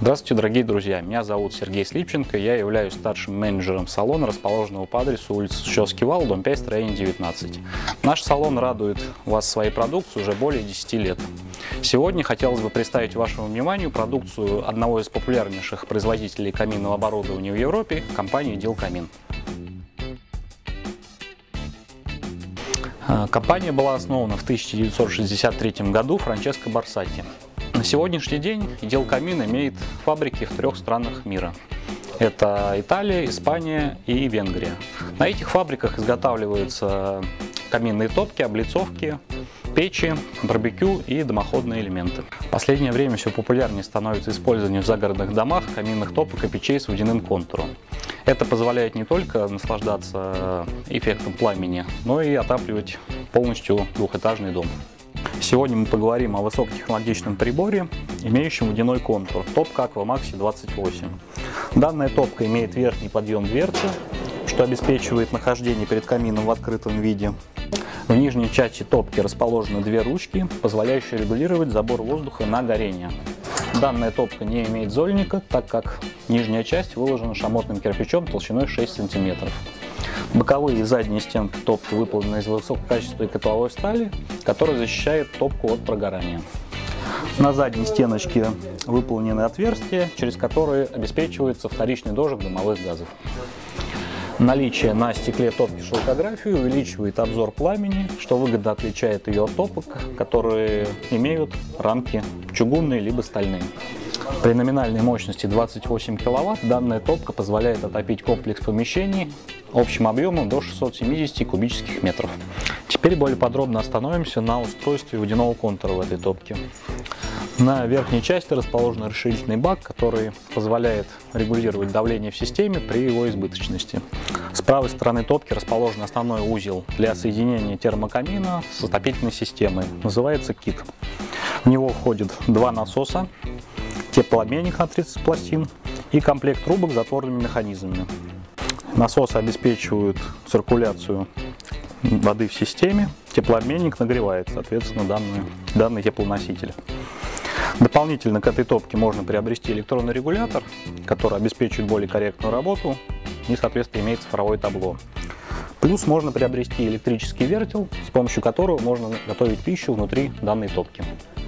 Здравствуйте, дорогие друзья! Меня зовут Сергей Слипченко, я являюсь старшим менеджером салона, расположенного по адресу улица Сущевский вал, дом 5, строение 19. Наш салон радует вас своей продукцией уже более 10 лет. Сегодня хотелось бы представить вашему вниманию продукцию одного из популярнейших производителей каминного оборудования в Европе, компании Делкамин. Компания была основана в 1963 году Франческо Борсати. На сегодняшний день Делкамин имеет фабрики в 3 странах мира. Это Италия, Испания и Венгрия. На этих фабриках изготавливаются каминные топки, облицовки, печи, барбекю и дымоходные элементы. В последнее время все популярнее становится использование в загородных домах каминных топок и печей с водяным контуром. Это позволяет не только наслаждаться эффектом пламени, но и отапливать полностью двухэтажный дом. Сегодня мы поговорим о высокотехнологичном приборе, имеющем водяной контур топка Aqua Maxi 28. Данная топка имеет верхний подъем дверцы, что обеспечивает нахождение перед камином в открытом виде. В нижней части топки расположены 2 ручки, позволяющие регулировать забор воздуха на горение. Данная топка не имеет зольника, так как нижняя часть выложена шамотным кирпичом толщиной 6 см. Боковые и задние стенки топки выполнены из высококачественной котловой стали, которая защищает топку от прогорания. На задней стеночке выполнены отверстия, через которые обеспечивается вторичный дожиг дымовых газов. Наличие на стекле топки шелкографии увеличивает обзор пламени, что выгодно отличает ее от топок, которые имеют рамки чугунные либо стальные. При номинальной мощности 28 кВт данная топка позволяет отопить комплекс помещений общим объемом до 670 кубических метров. Теперь более подробно остановимся на устройстве водяного контура в этой топке. На верхней части расположен расширительный бак, который позволяет регулировать давление в системе при его избыточности. С правой стороны топки расположен основной узел для соединения термокамина с отопительной системой, называется кит. В него входит 2 насоса, теплообменник на 30 пластин и комплект трубок с затворными механизмами. Насосы обеспечивают циркуляцию воды в системе, теплообменник нагревает, соответственно, данный теплоноситель. Дополнительно к этой топке можно приобрести электронный регулятор, который обеспечивает более корректную работу и, соответственно, имеет цифровое табло. Плюс можно приобрести электрический вертел, с помощью которого можно готовить пищу внутри данной топки.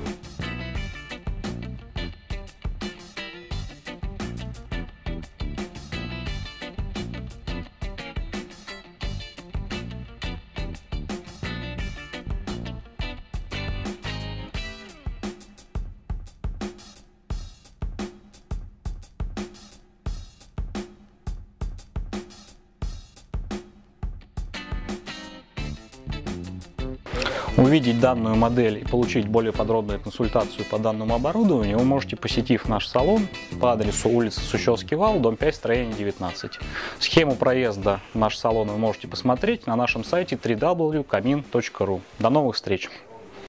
Увидеть данную модель и получить более подробную консультацию по данному оборудованию вы можете, посетив наш салон по адресу улица Сущевский вал, дом 5, строение 19. Схему проезда в наш салон вы можете посмотреть на нашем сайте www.kamin.ru. До новых встреч!